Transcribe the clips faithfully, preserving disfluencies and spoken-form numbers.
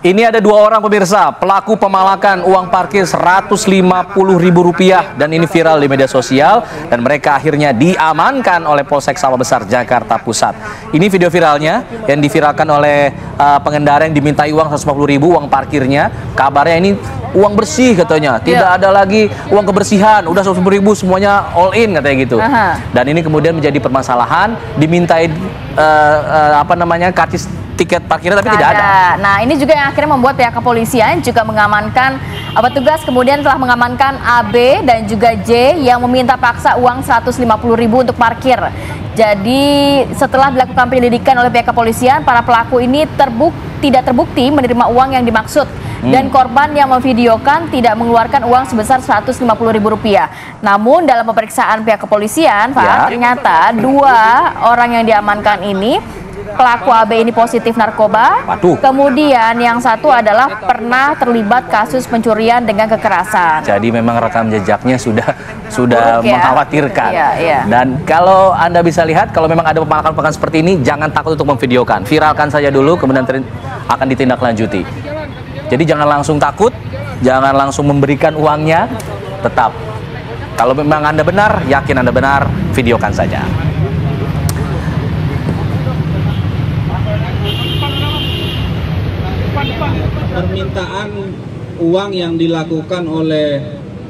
Ini ada dua orang pemirsa, pelaku pemalakan uang parkir seratus lima puluh ribu rupiah dan ini viral di media sosial dan mereka akhirnya diamankan oleh Polsek Sawah Besar Jakarta Pusat. Ini video viralnya yang diviralkan oleh uh, pengendara yang dimintai uang seratus lima puluh ribu uang parkirnya. Kabarnya ini uang bersih katanya, tidak ada lagi uang kebersihan, udah seratus lima puluh ribu semuanya all in katanya gitu. Aha. Dan ini kemudian menjadi permasalahan, dimintai uh, uh, apa namanya karcis tiket parkirnya tapi tidak ada. Nah, ini juga yang akhirnya membuat pihak kepolisian juga mengamankan, petugas kemudian telah mengamankan A B dan juga J yang meminta paksa uang seratus lima puluh ribu untuk parkir. Jadi setelah dilakukan penyelidikan oleh pihak kepolisian, para pelaku ini terbuk tidak terbukti menerima uang yang dimaksud. Hmm. Dan korban yang memvideokan tidak mengeluarkan uang sebesar seratus lima puluh ribu rupiah. Namun dalam pemeriksaan pihak kepolisian, Pak, ya, ternyata dua orang yang diamankan ini, pelaku A B ini positif narkoba. Waduh. Kemudian yang satu adalah pernah terlibat kasus pencurian dengan kekerasan. Jadi memang rekam jejaknya sudah sudah Buruk, ya? mengkhawatirkan. Iya, iya. Dan kalau Anda bisa lihat, kalau memang ada pemalakan-pemalakan seperti ini, jangan takut untuk memvideokan. Viralkan saja dulu, kemudian akan ditindaklanjuti. Jadi jangan langsung takut, jangan langsung memberikan uangnya. Tetap, kalau memang Anda benar, yakin Anda benar, videokan saja. Permintaan uang yang dilakukan oleh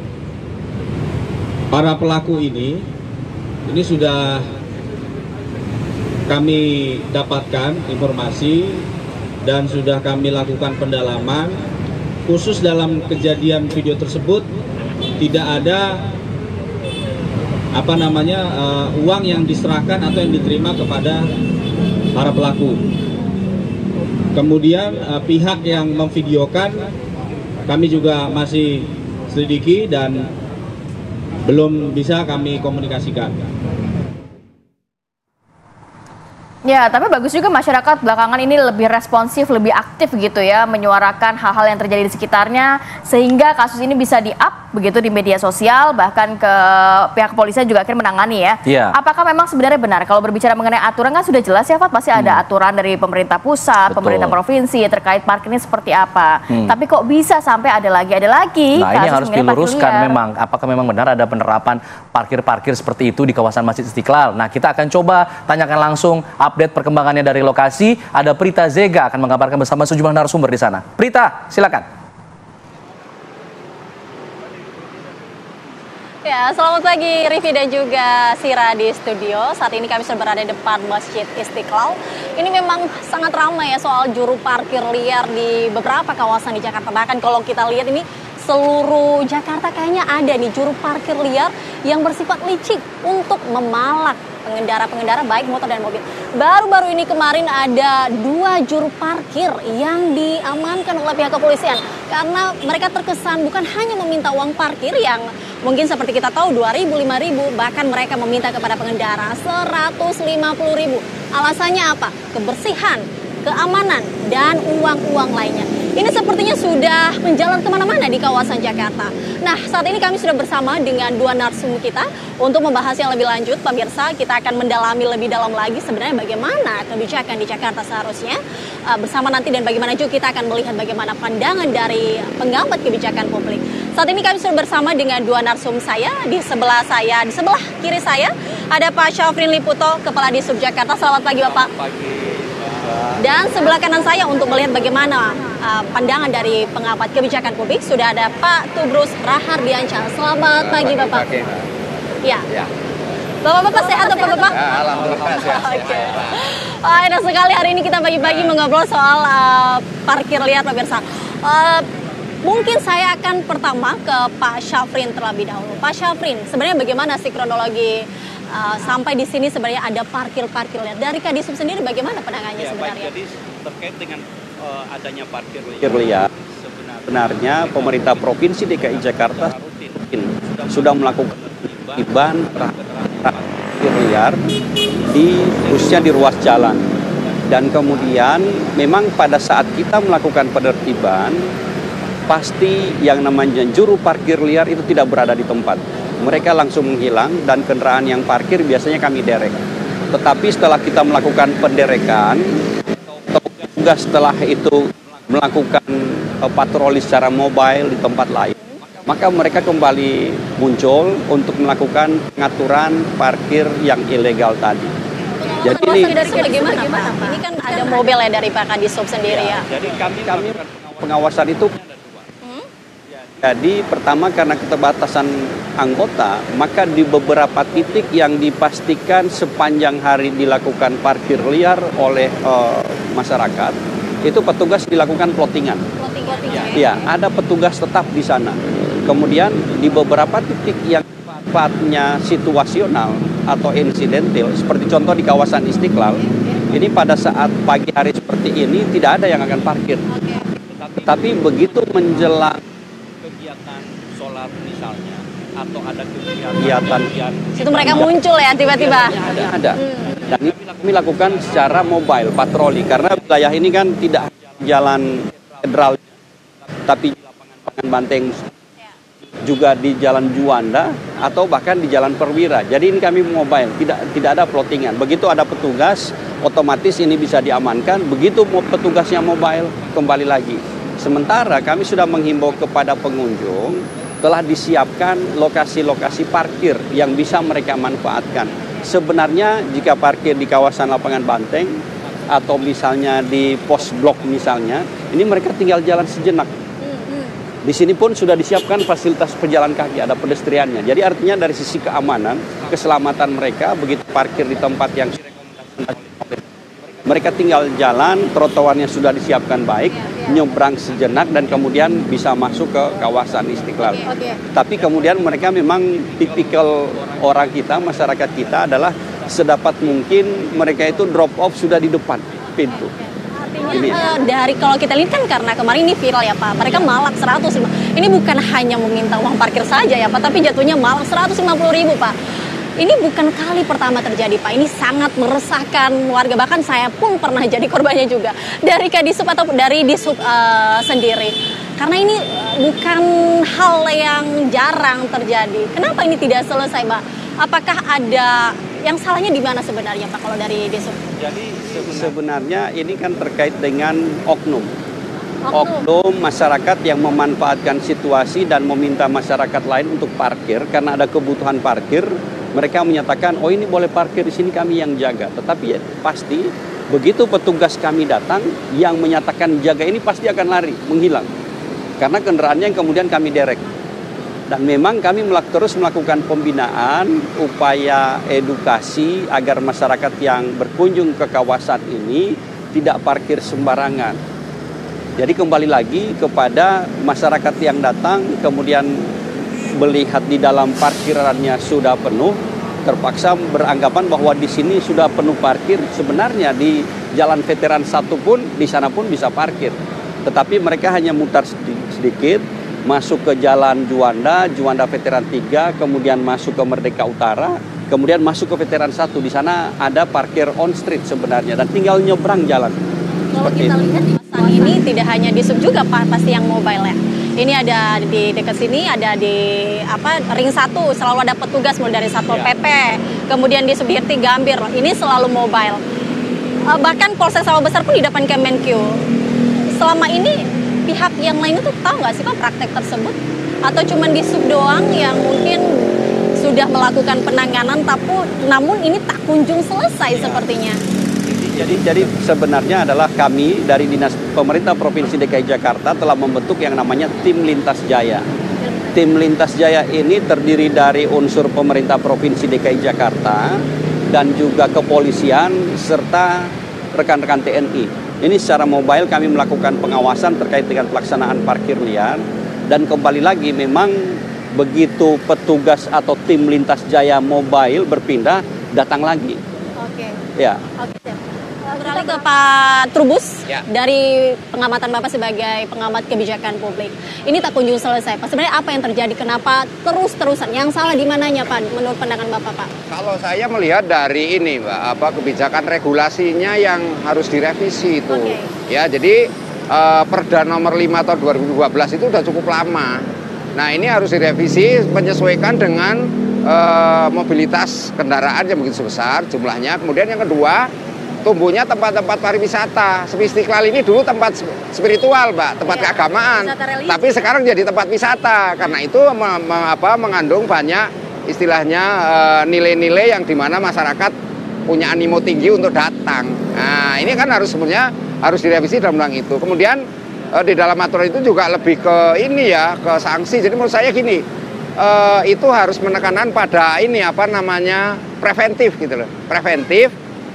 para pelaku ini, ini sudah kami dapatkan informasi dan sudah kami lakukan pendalaman. Khusus dalam kejadian video tersebut tidak ada apa namanya uh, uang yang diserahkan atau yang diterima kepada para pelaku. Kemudian uh, pihak yang memvideokan kami juga masih selidiki dan belum bisa kami komunikasikan. Ya, tapi bagus juga masyarakat belakangan ini lebih responsif, lebih aktif gitu ya, menyuarakan hal-hal yang terjadi di sekitarnya, sehingga kasus ini bisa di-up begitu di media sosial, bahkan ke pihak kepolisian juga akhirnya menangani ya. Ya. Apakah memang sebenarnya benar kalau berbicara mengenai aturan kan sudah jelas ya, Fat, pasti hmm. ada aturan dari pemerintah pusat, Betul. pemerintah provinsi terkait parkir ini seperti apa. Hmm. Tapi kok bisa sampai ada lagi, ada lagi? Nah, ini harus diluruskan memang, apakah memang benar ada penerapan parkir-parkir seperti itu di kawasan Masjid Istiqlal. Nah, kita akan coba tanyakan langsung update perkembangannya dari lokasi. Ada Prita Zega akan mengabarkan bersama sejumlah narasumber di sana. Prita, silakan. Ya, selamat pagi Rivi dan juga Sira di studio. Saat ini kami sudah berada di depan Masjid Istiqlal. Ini memang sangat ramai ya soal juru parkir liar di beberapa kawasan di Jakarta. Bahkan kalau kita lihat ini seluruh Jakarta kayaknya ada nih juru parkir liar yang bersifat licik untuk memalak pengendara-pengendara baik motor dan mobil. Baru-baru ini kemarin ada dua juru parkir yang diamankan oleh pihak kepolisian karena mereka terkesan bukan hanya meminta uang parkir yang mungkin seperti kita tahu dua ribu, lima ribu, bahkan mereka meminta kepada pengendara seratus lima puluh ribu. Alasannya apa? Kebersihan, keamanan, dan uang-uang lainnya. Ini sepertinya sudah menjalar kemana-mana di kawasan Jakarta. Nah, saat ini kami sudah bersama dengan dua narasumber kita untuk membahas yang lebih lanjut. Pemirsa, kita akan mendalami lebih dalam lagi sebenarnya bagaimana kebijakan di Jakarta seharusnya. Uh, bersama nanti dan bagaimana juga kita akan melihat bagaimana pandangan dari pengamat kebijakan publik. Saat ini kami sudah bersama dengan dua narsum saya. Di sebelah saya, di sebelah kiri saya ada Pak Syafrin Liputo, Kepala Disub Jakarta. Selamat pagi, Bapak. Selamat pagi. Dan sebelah kanan saya untuk melihat bagaimana uh, pandangan dari pengamat kebijakan publik sudah ada Pak Tubrus Rahardiansyah. Selamat pagi, Bapak. Pagi. Ya. ya. Bapak-bapak sehat atau Bapak? Ya, alhamdulillah sehat. Oke. Oh, enak sekali hari ini kita pagi-pagi ya. mengobrol soal uh, parkir liar, pemirsa. Uh, mungkin saya akan pertama ke Pak Syafrin terlebih dahulu. Pak Syafrin, sebenarnya bagaimana sih kronologi Uh, sampai di sini sebenarnya ada parkir-parkir liar. Dari Kadisub sendiri bagaimana penanganannya ya, sebenarnya? Baik, jadi terkait dengan uh, adanya parkir liar, liar sebenarnya pemerintah Provinsi D K I Jakarta sudah melakukan penertiban parkir liar di khususnya di ruas jalan. Dan kemudian memang pada saat kita melakukan penertiban pasti yang namanya juru parkir liar itu tidak berada di tempat. Mereka langsung menghilang dan kendaraan yang parkir biasanya kami derek. Tetapi setelah kita melakukan penderekan, tugas setelah itu melakukan uh, patroli secara mobile di tempat lain, maka mereka kembali muncul untuk melakukan pengaturan parkir yang ilegal tadi. Jadi ini dari bagaimana, Pak? Ini kan ada mobil ya dari Pak Kadisub sendiri ya. Jadi kami kami pengawasan itu. Jadi pertama karena keterbatasan anggota, maka di beberapa titik yang dipastikan sepanjang hari dilakukan parkir liar oleh uh, masyarakat, itu petugas dilakukan plottingan. Ya, ada petugas tetap di sana. Kemudian di beberapa titik yang sifatnya situasional atau insidental, seperti contoh di kawasan Istiqlal, ini pada saat pagi hari seperti ini tidak ada yang akan parkir. Tapi begitu menjelang kegiatan sholat misalnya, atau ada kegiatan itu mereka muncul ya tiba-tiba. Ada, ada. Hmm. Dan ini kami lakukan secara mobile patroli karena wilayah ini kan tidak jalan federal, tapi di lapangan Banteng, juga di Jalan Juanda atau bahkan di Jalan Perwira. Jadi ini kami mobile, tidak tidak ada plottingan. Begitu ada petugas, otomatis ini bisa diamankan. Begitu petugasnya mobile, kembali lagi. Sementara kami sudah menghimbau kepada pengunjung, telah disiapkan lokasi-lokasi parkir yang bisa mereka manfaatkan. Sebenarnya jika parkir di kawasan lapangan Banteng atau misalnya di pos blok misalnya, ini mereka tinggal jalan sejenak. Di sini pun sudah disiapkan fasilitas pejalan kaki, ada pedestriannya. Jadi artinya dari sisi keamanan, keselamatan mereka begitu parkir di tempat yang mereka tinggal jalan, trotoarnya sudah disiapkan baik, nyebrang sejenak dan kemudian bisa masuk ke kawasan Istiqlal. Okay, okay. Tapi kemudian mereka memang tipikal orang kita, masyarakat kita adalah sedapat mungkin mereka itu drop off sudah di depan pintu. Artinya uh, dari kalau kita lihat kan karena kemarin ini viral ya Pak, mereka malak seratus lima puluh. Ini bukan hanya meminta uang parkir saja ya Pak, tapi jatuhnya malak seratus lima puluh ribu Pak. Ini bukan kali pertama terjadi Pak, ini sangat meresahkan warga, bahkan saya pun pernah jadi korbannya juga dari Kadisub atau dari Disub uh, sendiri. Karena ini bukan hal yang jarang terjadi. Kenapa ini tidak selesai Pak? Apakah ada yang salahnya di mana sebenarnya Pak kalau dari Disub? Jadi sebenarnya ini kan terkait dengan oknum. Oknum masyarakat yang memanfaatkan situasi dan meminta masyarakat lain untuk parkir karena ada kebutuhan parkir. Mereka menyatakan, oh ini boleh parkir di sini kami yang jaga. Tetapi ya, pasti begitu petugas kami datang, yang menyatakan jaga ini pasti akan lari, menghilang. Karena kendaraannya yang kemudian kami derek. Dan memang kami melak, terus melakukan pembinaan, upaya edukasi agar masyarakat yang berkunjung ke kawasan ini tidak parkir sembarangan. Jadi kembali lagi kepada masyarakat yang datang, kemudian melihat di dalam parkirannya sudah penuh, terpaksa beranggapan bahwa di sini sudah penuh parkir. Sebenarnya di Jalan Veteran satu pun, di sana pun bisa parkir. Tetapi mereka hanya mutar sedikit, masuk ke Jalan Juanda, Juanda Veteran tiga, kemudian masuk ke Merdeka Utara, kemudian masuk ke Veteran satu. Di sana ada parkir on street sebenarnya, dan tinggal nyebrang jalan. Kalau kita lihat di kawasan ini tidak hanya Disub juga Pak, pasti yang mobile ya. Ini ada di dekat sini, ada di apa ring satu, selalu ada petugas mulai dari Satpol P P, kemudian di Subirti Gambir, ini selalu mobile. Uh, bahkan Polsek Sawah Besar pun di depan Kemenkeu. Selama ini pihak yang lain itu tahu nggak sih Pak praktek tersebut? Atau cuma di Sub doang yang mungkin sudah melakukan penanganan, tapi namun ini tak kunjung selesai sepertinya. Jadi, jadi sebenarnya adalah kami dari Dinas Pemerintah Provinsi D K I Jakarta telah membentuk yang namanya Tim Lintas Jaya. Tim Lintas Jaya ini terdiri dari unsur pemerintah Provinsi D K I Jakarta dan juga kepolisian serta rekan-rekan T N I. Ini secara mobile kami melakukan pengawasan terkait dengan pelaksanaan parkir liar. Dan kembali lagi memang begitu petugas atau Tim Lintas Jaya mobile berpindah, datang lagi. Oke. Ya. Oke. Beralih ke Pak Trubus, ya. Dari pengamatan Bapak sebagai pengamat kebijakan publik. Ini tak kunjung selesai Pak. Sebenarnya apa yang terjadi? Kenapa terus-terusan? Yang salah di mananya Pak menurut pandangan Bapak Pak? Kalau saya melihat dari ini Mbak, apa kebijakan regulasinya yang harus direvisi itu. Okay. Ya, jadi eh, Perda nomor lima tahun dua ribu dua belas itu sudah cukup lama. Nah, ini harus direvisi menyesuaikan dengan eh, mobilitas kendaraan yang begitu besar jumlahnya. Kemudian yang kedua, tumbuhnya tempat-tempat pariwisata. Seperti Istiqlal ini dulu tempat spiritual, Mbak, tempat Iya, keagamaan. wisata religi. Tapi sekarang jadi tempat wisata. Karena itu me- me- apa, mengandung banyak istilahnya eh, nilai-nilai yang dimana masyarakat punya animo tinggi untuk datang. Nah, ini kan harus sebenarnya harus direvisi dalam undang itu. Kemudian eh, di dalam aturan itu juga lebih ke ini ya, ke sanksi. Jadi menurut saya gini, eh, itu harus menekankan pada ini apa namanya preventif gitu loh, preventif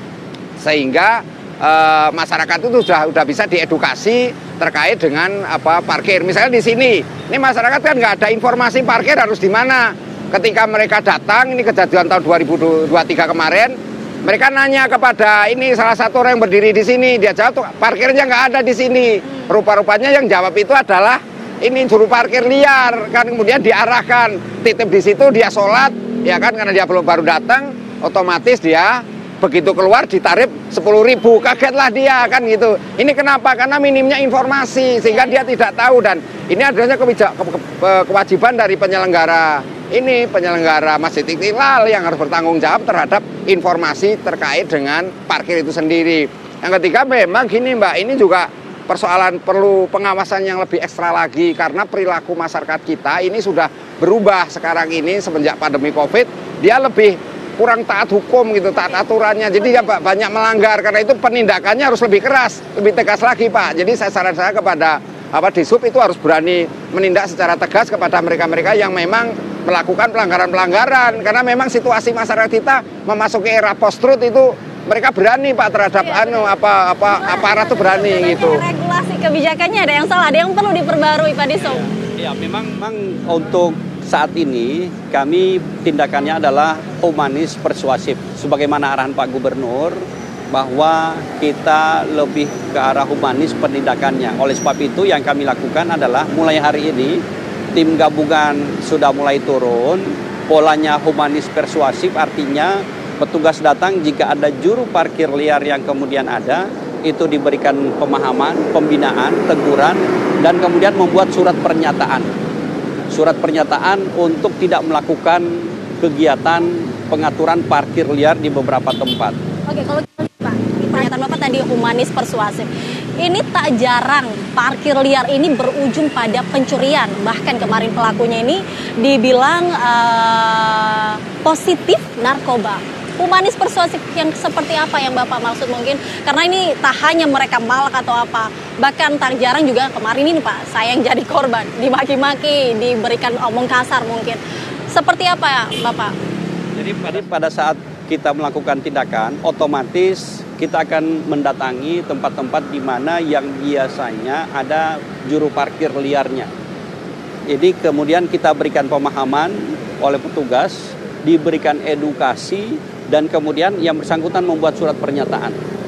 sehingga eh, masyarakat itu sudah sudah bisa diedukasi terkait dengan apa parkir. Misalnya di sini, ini masyarakat kan nggak ada informasi parkir harus di mana. Ketika mereka datang, ini kejadian tahun dua ribu dua puluh tiga kemarin, mereka nanya kepada ini salah satu orang yang berdiri di sini, dia jawab tuh parkirnya nggak ada di sini. Rupa-rupanya yang jawab itu adalah ini juru parkir liar, kan kemudian diarahkan titip di situ, dia sholat, ya kan karena dia belum baru datang, otomatis dia begitu keluar ditarif sepuluh ribu, kagetlah dia kan gitu. Ini kenapa? Karena minimnya informasi sehingga dia tidak tahu, dan ini adanya kewija- ke- ke- kewajiban dari penyelenggara ini penyelenggara Masjid Istiqlal yang harus bertanggung jawab terhadap informasi terkait dengan parkir itu sendiri. Yang ketiga memang gini Mbak, ini juga persoalan perlu pengawasan yang lebih ekstra lagi karena perilaku masyarakat kita ini sudah berubah sekarang ini semenjak pandemi Covid, dia lebih kurang taat hukum gitu, taat aturannya. Jadi ya Pak banyak melanggar, karena itu penindakannya harus lebih keras, lebih tegas lagi Pak. Jadi saya saran saya kepada apa Dishub itu harus berani menindak secara tegas kepada mereka-mereka yang memang melakukan pelanggaran-pelanggaran, karena memang situasi masyarakat kita memasuki era post-truth itu mereka berani Pak terhadap ya, anu apa apa aparat itu berani gitu. Regulasi kebijakannya ada yang salah, ada yang perlu diperbarui Pak Dishub. Ya, memang, memang untuk saat ini kami tindakannya adalah humanis persuasif. Sebagaimana arahan Pak Gubernur bahwa kita lebih ke arah humanis penindakannya. Oleh sebab itu yang kami lakukan adalah mulai hari ini tim gabungan sudah mulai turun. Polanya humanis persuasif, artinya petugas datang jika ada juru parkir liar yang kemudian ada, itu diberikan pemahaman, pembinaan, teguran, dan kemudian membuat surat pernyataan. Surat pernyataan untuk tidak melakukan kegiatan pengaturan parkir liar di beberapa tempat. Oke, kalau gitu Pak, pernyataan Bapak tadi humanis persuasif. Ini tak jarang parkir liar ini berujung pada pencurian. Bahkan kemarin pelakunya ini dibilang uh, positif narkoba. Humanis persuasif yang seperti apa yang Bapak maksud mungkin? Karena ini tak hanya mereka malak atau apa. Bahkan tak jarang juga kemarin ini Pak, saya yang jadi korban. Dimaki-maki, diberikan omong kasar mungkin. Seperti apa ya Bapak? Jadi pada, pada saat kita melakukan tindakan, otomatis kita akan mendatangi tempat-tempat di mana yang biasanya ada juru parkir liarnya. Jadi kemudian kita berikan pemahaman oleh petugas, diberikan edukasi, dan kemudian yang bersangkutan membuat surat pernyataan.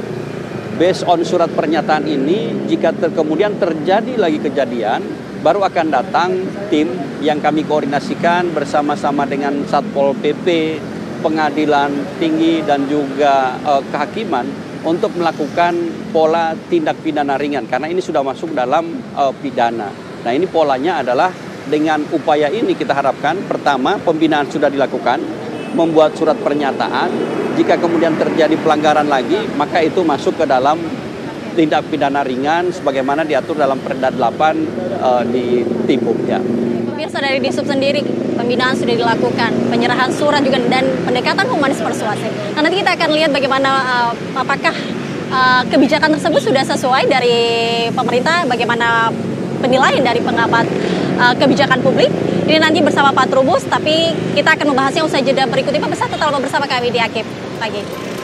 Based on surat pernyataan ini, jika ter, kemudian terjadi lagi kejadian, baru akan datang tim yang kami koordinasikan bersama-sama dengan Satpol P P, Pengadilan Tinggi, dan juga eh, kehakiman untuk melakukan pola tindak pidana ringan. Karena ini sudah masuk dalam eh, pidana. Nah ini polanya adalah dengan upaya ini kita harapkan, pertama pembinaan sudah dilakukan, membuat surat pernyataan, jika kemudian terjadi pelanggaran lagi, maka itu masuk ke dalam tindak pidana ringan sebagaimana diatur dalam Perda delapan uh, di Tibuk ya. Pemirsa, dari Dishub sendiri pembinaan sudah dilakukan, penyerahan surat juga dan pendekatan humanis persuasif. Nah, nanti kita akan lihat bagaimana uh, apakah uh, kebijakan tersebut sudah sesuai dari pemerintah, bagaimana penilaian dari pengamat uh, kebijakan publik. Ini nanti bersama Pak Trubus, tapi kita akan membahasnya usai jeda berikut ini. Pemirsa, tetap bersama kami di Akib Pagi.